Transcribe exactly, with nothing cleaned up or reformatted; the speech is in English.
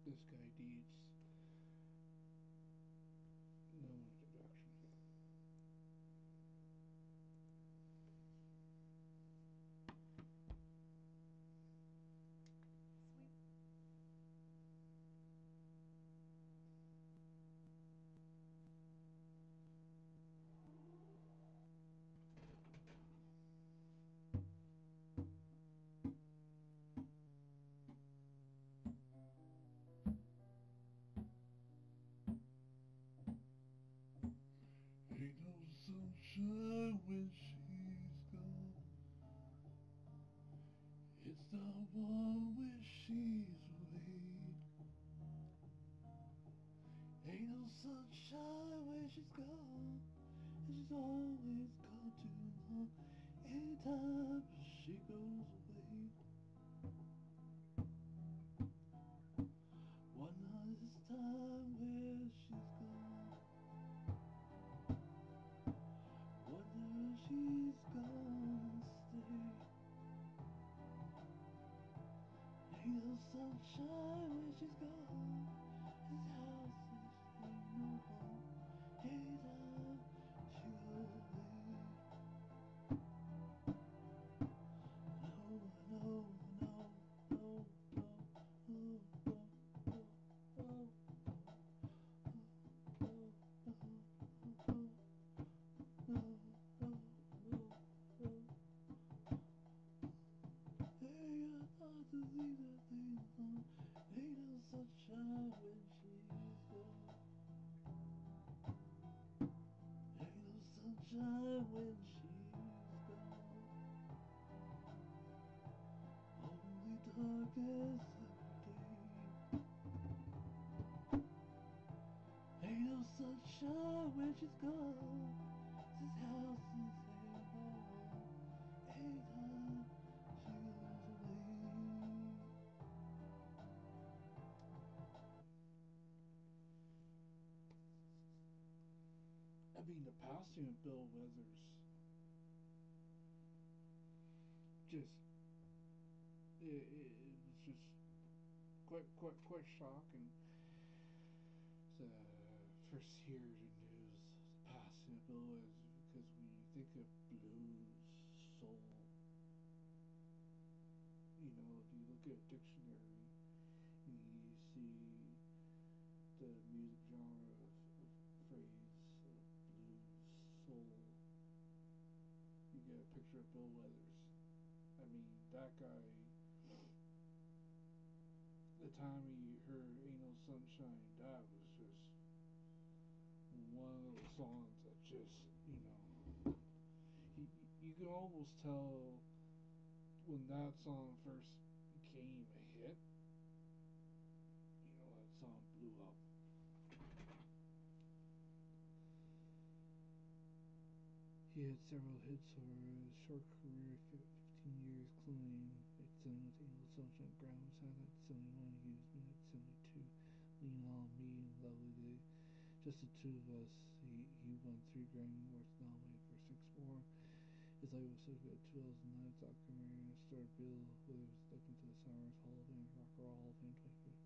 This guy needs no introduction. Sweep. Ain't no sunshine when she's gone. It's not one when she's away. Ain't no sunshine when she's gone. And she's always gone too long. Anytime she goes away. One night this time where she's gone. Wonder if she's gonna stay. Ain't no sunshine when she's gone. This house is ain't no home. Anytime she goes away. No, no, no, no, no, no, no, no, no, no, no, no, no. Hey, I thought to leave that thing alone. Ain't no sunshine when she's gone. Ain't no sunshine when she's gone. Only darkness every day. Ain't no sunshine when she's gone. This house is ain't no home. Anytime she goes away. I mean, the passing of Bill Withers just it, it, it was just quite quite quite shocking to first hear the news the passing of Bill Withers, because when you think of blues, soul, you know, if you look at a dictionary and you see the music genre of, of phrase of blues, soul, you get a picture of Bill Withers. I mean, that guy, the time he heard Ain't No Sunshine, that was just one of those songs that just, you know, he, you can almost tell when that song first became a hit, you know, that song blew up. He had several hits over his short career, fifteen years cloning. At seven with Angel Sunshine, Ground Sound at seventy-one, Use Me at seventy-two, Lean on Me, Lovely Day. Just the two of us. He, he won three Grammy Awards, nominated for six more. His life was so good. two thousand nine documentary starred Bill Withers, looked into the Summers Hall of Fame, Rock and Roll Hall of Fame twenty